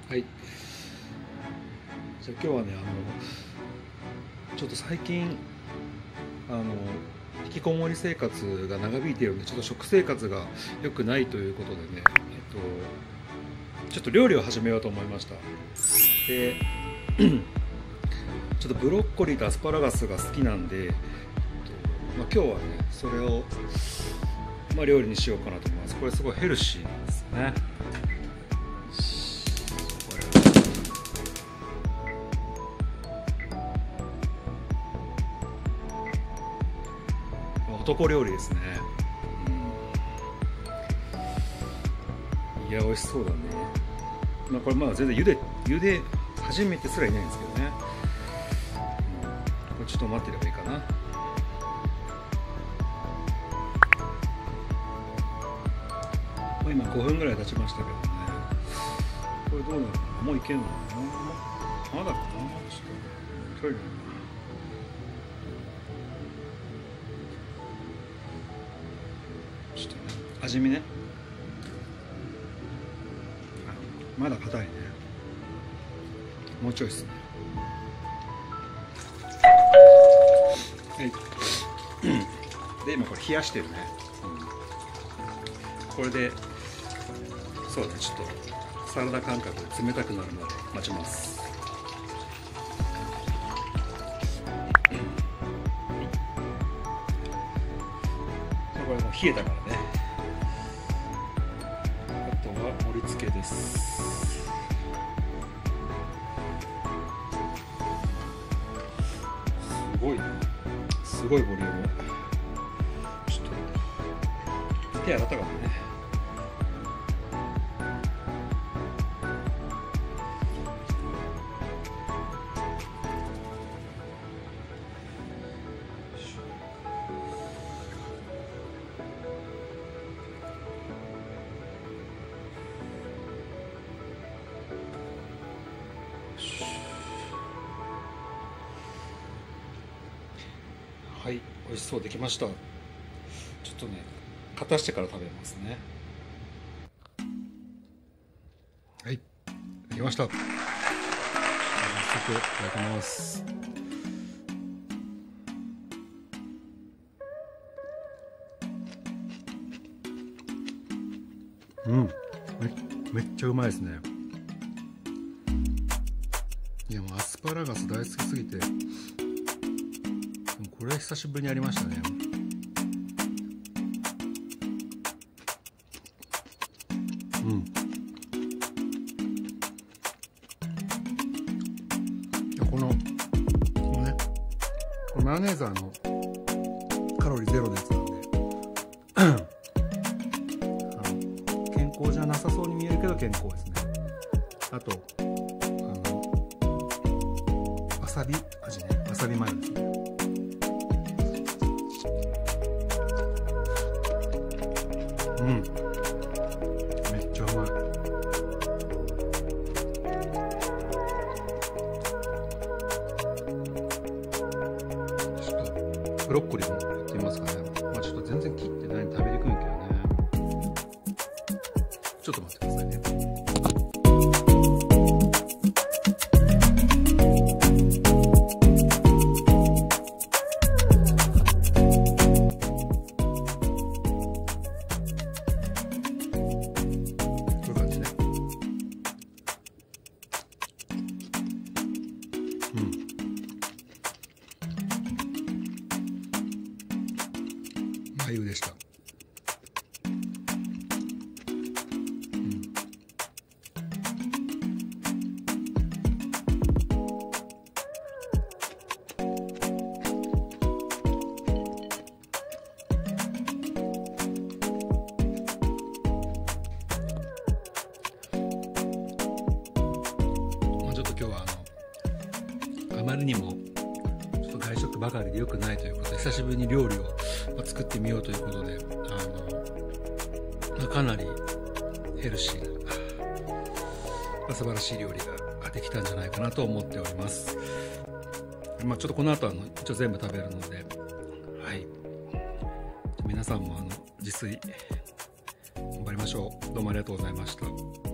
はい。じゃあ今日はね、ちょっと最近引きこもり生活が長引いているので、ちょっと食生活が良くないということでね、ちょっと料理を始めようと思いました。で、ちょっとブロッコリーとアスパラガスが好きなんで、今日はねそれを、料理にしようかなと思います。これすごいヘルシーなんですね。男料理ですね。いや美味しそうだね。これ全然茹で初めてすらいないんですけどね。これちょっと待ってればいいかな。今5分ぐらい経ちましたけどね。これどうなのかな。もういけんのかな。まだかな。ちょっとトイレ。ちょっとね、味見ね。まだ硬いね。もうちょいですね。はい。で今これ冷やしてるね。これでそうね、ちょっとサラダ感覚で冷たくなるまで待ちます。これもう冷えたからね。あとは盛り付けです。すごいボリューム。ちょっと手洗ったからね。はい、美味しそうできました。ちょっとね、片してから食べますね。はい、できました。早速いただきます。めっちゃうまいですね。いやもうアスパラガス大好きすぎて、これ久しぶりにやりましたね。このね、このマヨネーズはカロリーゼロのやつなんで健康じゃなさそうに見えるけど健康ですね。あとわさび味ね、わさびマヨですね。めっちゃうまい。ちょっとブロッコリーもいってみますかね。ちょっと全然切ってないんで食べにくいんけどね。ちょっと待ってくださいね。眉でした。ちょっと今日はあまりにも外食ばかりで良くないということで、久しぶりに料理を作ってみようということで、かなりヘルシーな素晴らしい料理ができたんじゃないかなと思っております。ちょっとこの後一応全部食べるので、はい、皆さんも自炊頑張りましょう。どうもありがとうございました。